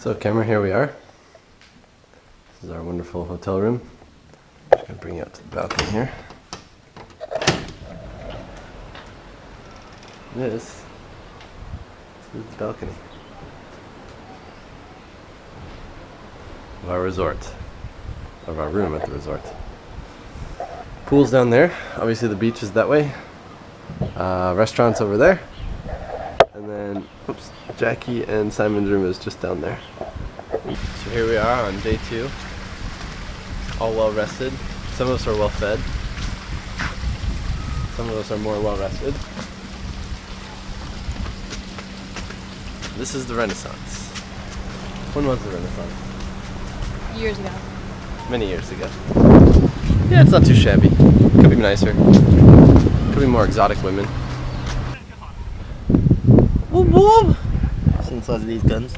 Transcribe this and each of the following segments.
So Cameron, here we are. This is our wonderful hotel room. I'm just gonna bring you up to the balcony here. This is the balcony of our resort, of our room at the resort. Pool's down there. Obviously the beach is that way. Restaurant's over there. And then, oops, Jackie and Simon's room is just down there. So here we are on day 2. All well rested. Some of us are well fed. Some of us are more well rested. This is the Renaissance. When was the Renaissance? Years ago. Many years ago. Yeah, it's not too shabby. Could be nicer. Could be more exotic women. Boom boom! Since I these guns.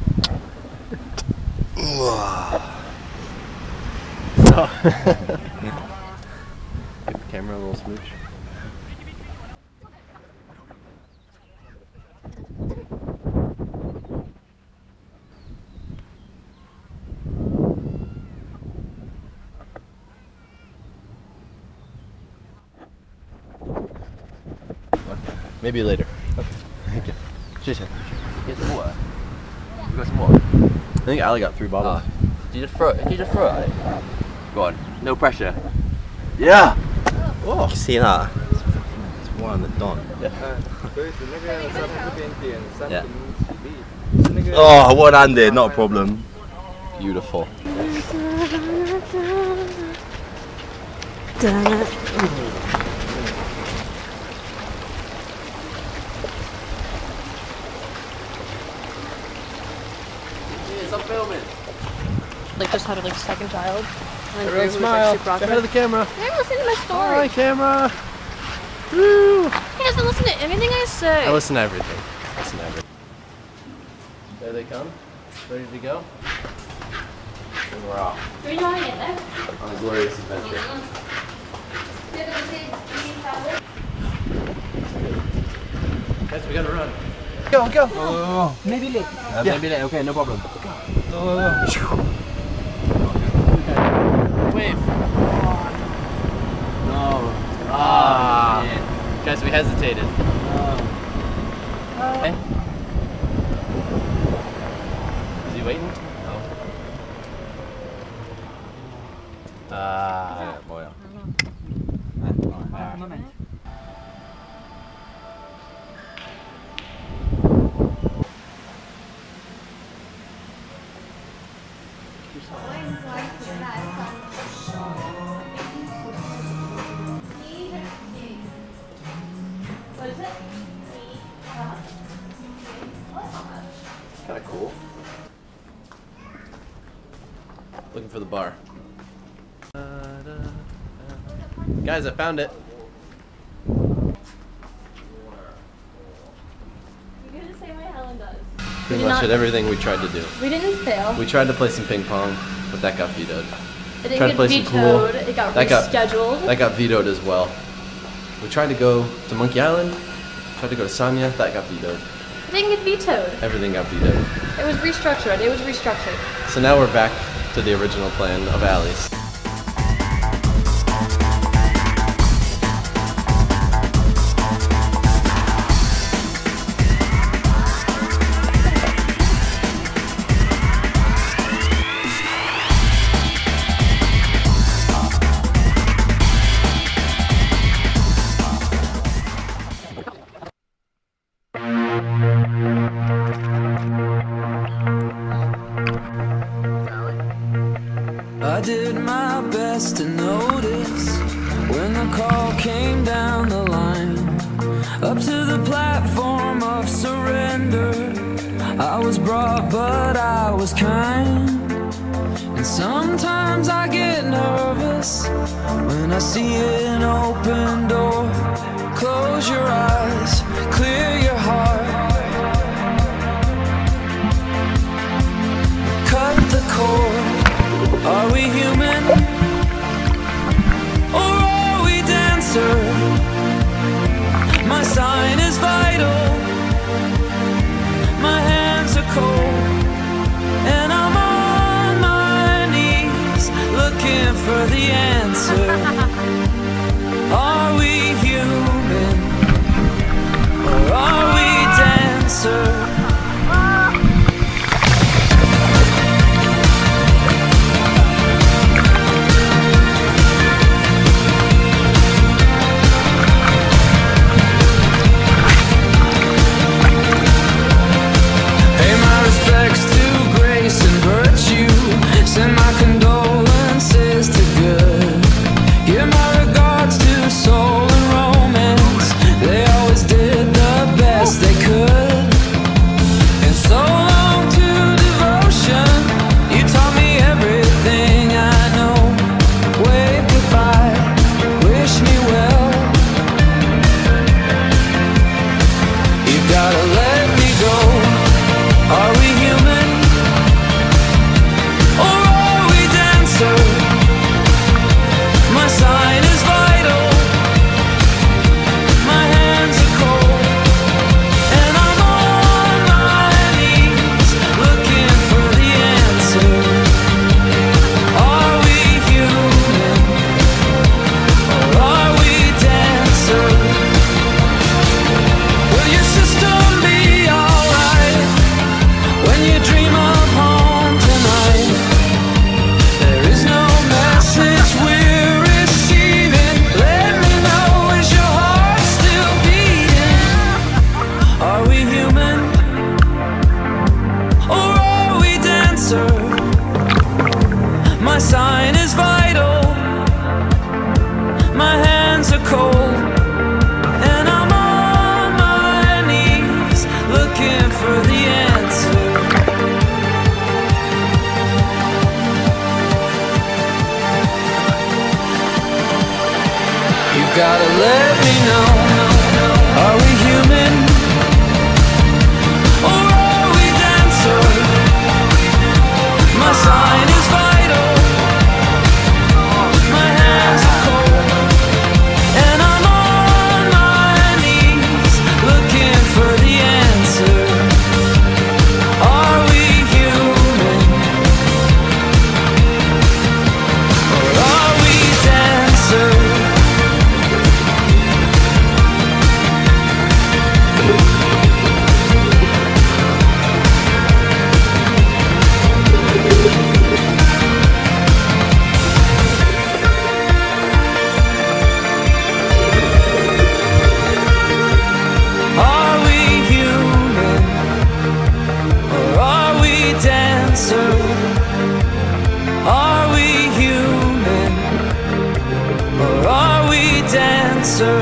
Give the camera a little smooch. Maybe later. Okay. Thank you. Get some water. You got some water? I think Ali got 3 bottles. Did you just throw it? Did you just throw it? Go on. No pressure. Yeah! Oh. See that? It's one on the dot. Yeah. Oh, one-handed, not a problem. Beautiful. I'm filming. Like just had a second child. And Everyone smile. Say hi to the camera. They don't listen to my story. Hi, camera. Woo. He doesn't listen to anything I say. I listen to everything. Listen to everything. There they come. Ready to go. And we're off. Do you want to get there? On a glorious adventure. Guys, we gotta run. Go, go! Oh. Maybe late. Maybe late, okay, no problem. Wave. No. Ah. Guys, we hesitated. Okay. Is he waiting? No. Boy. What is it? Kind of cool. Looking for the bar. Guys, I found it. You're gonna say what Helen does. Pretty much at everything we tried to do. We didn't fail. We tried to play some ping pong, but that got vetoed. It didn't Tried to get play some pool. vetoed. It got That rescheduled. That got vetoed as well. We tried to go to Monkey Island. Tried to go to Sanya. That got vetoed. It didn't get vetoed. Everything got vetoed. It was restructured. It was restructured. So now we're back to the original plan of Allie's. I did my best to notice when the call came down the line, up to the platform of surrender. I was brought, but I was kind. And sometimes I get nervous when I see an open door. Close your eyes, clear your heart, cut the cord. Are we human, or are we dancer? My sign is vital, my hands are cold. for the answer. Are we human or are we dancer? Send my condolences to good. Give my regards to soul and romance. They always did the best they could. And so long to devotion. You taught me everything I know. Wave goodbye, wish me well. You gotta let me go. Are we human? My sign is vital. My hands are cold, and I'm on my knees looking for the answer. Are we human or are we dancer? Will your system be alright when you dream of home tonight? There is no message we're receiving. Let me know, is your heart still beating? Are we human or are we dancer? My sign is vital. My hands are cold, and I'm on my knees looking for the answer. Gotta let me know, are we human or are we dancer? My sign is vital. My hands are cold, and I'm on my knees looking for the answer. Are we human or are we dancer? Are we human or are we dancer? Are we human or are we dancer?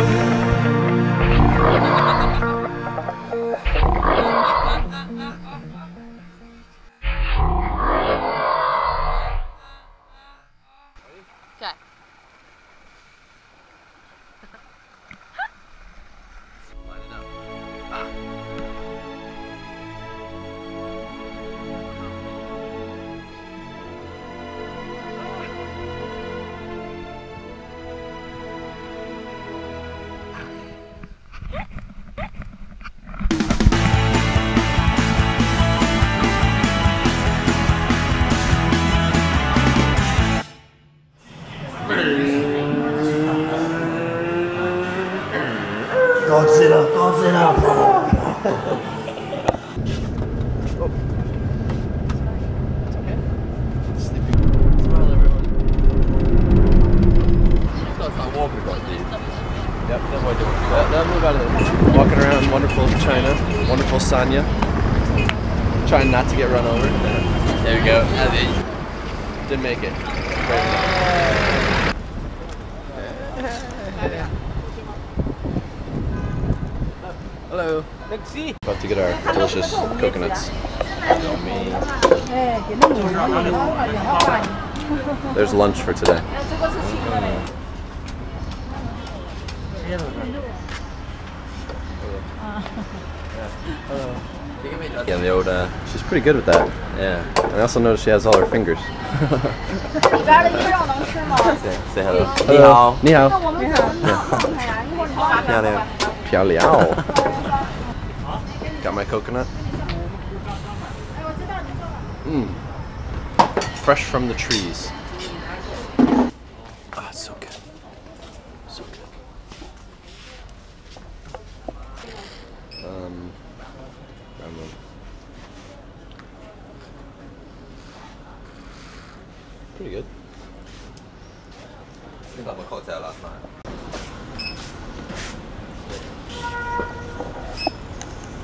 Okay. Godzilla, Godzilla. Smile, everyone. She's got to start walking across these. Yep, that boy doing that. Move out of there. Walking around wonderful China, wonderful Sanya. Trying not to get run over. There we go. Didn't make it. Hello. About to get our delicious coconuts. There's lunch for today. Yeah, the old, she's pretty good with that. Yeah. I also noticed she has all her fingers. Say hello. Hello. 你好. 漂亮. Got my coconut. Fresh from the trees.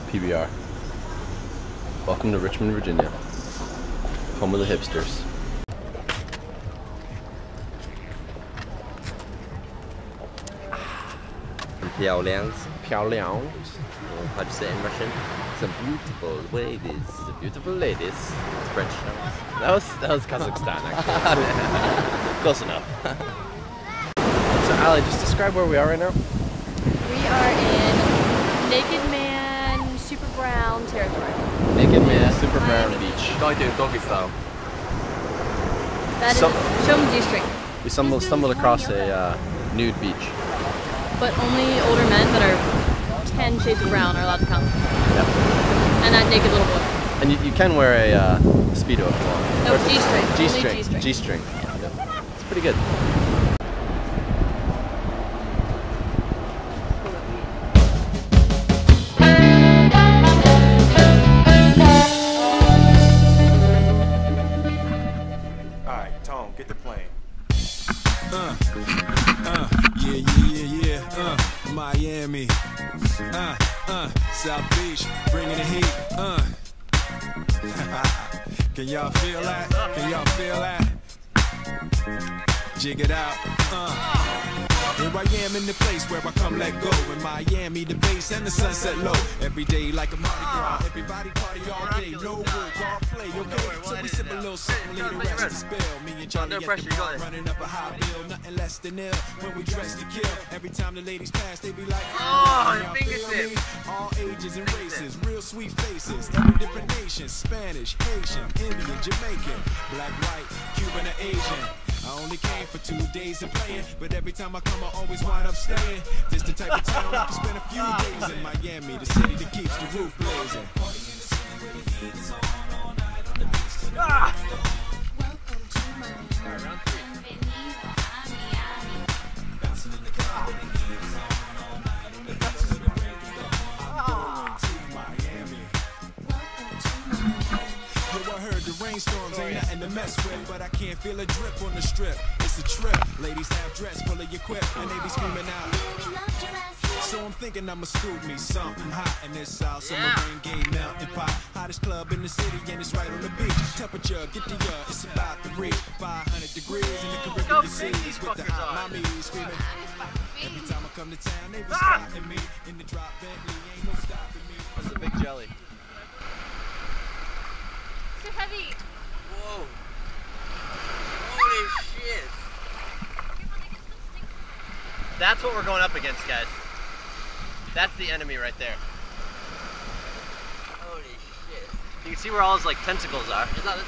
PBR. Welcome to Richmond, Virginia, home of the hipsters. Piaolians. Piaoliang. How do you say it in Russian? Some beautiful ladies. The beautiful ladies. It's French now. That was Kazakhstan, actually. Close enough. So, Ali, just describe where we are right now. We are in Naked Man Super Brown territory. Naked Man, Super Brown Miami. Beach. Guy doing doggy style. That is So- Shom G-string. We stumbled across a nude beach. But only older men that are 10 shades of brown are allowed to come. Yep. And that naked little boy. And you can wear a Speedo if you want. No, Or if it's- G-string. Only G-string. G-string. G-string. Yep. It's pretty good. Alright, Tone, get the plane. Miami, South Beach, bringing the heat, Can y'all feel that? Can y'all feel that? Jig it out, Here I am in the place where I come let go. In Miami, the bass and the sunset low. Every day like a Mardi Gras. Everybody party all day. No work, all play, okay? So we sip a little something, leave the rest to spill. Me and Charlie at the bar, running up a high bill. Nothing less than ill when we dress to kill. Every time the ladies pass, they be like, oh, y'all feel me? All ages and races, real sweet faces. Every different nation, Spanish, Haitian, Indian, Jamaican, black, white, Cuban, or Asian. I only came for 2 days of playing, but every time I come, I always wind up staying. This the type of town I can spend a few days in. Miami, the city that keeps the roof blazing. Rainstorms ain't nothing to mess with, but I can't feel a drip on the strip. It's a trip. Ladies half dressed, full of your quip, and they be screaming out. So I'm thinking I'ma scoop me something hot in this South Summer rain gay mountain pot. Hottest club in the city, and it's right on the beach. Temperature, get the it's about to reach 500 degrees in the Caribbean seas with the hot mommy screaming. Every time I come to town, they be stopping me in the drop Bentley, ain't no stopping me. That's a big jelly. Too heavy. Whoa. Holy shit. That's what we're going up against, guys. That's the enemy right there. Holy shit. You can see where all his like tentacles are. Is that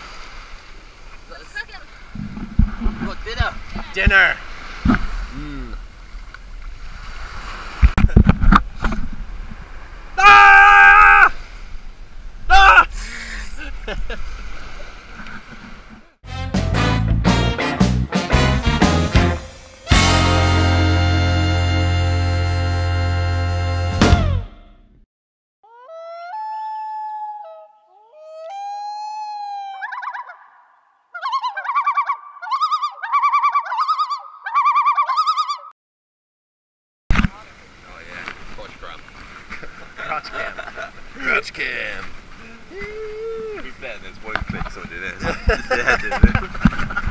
this? What, dinner? Dinner. Ah! Ah! Crotch cam. Be better than this one clip, so it is.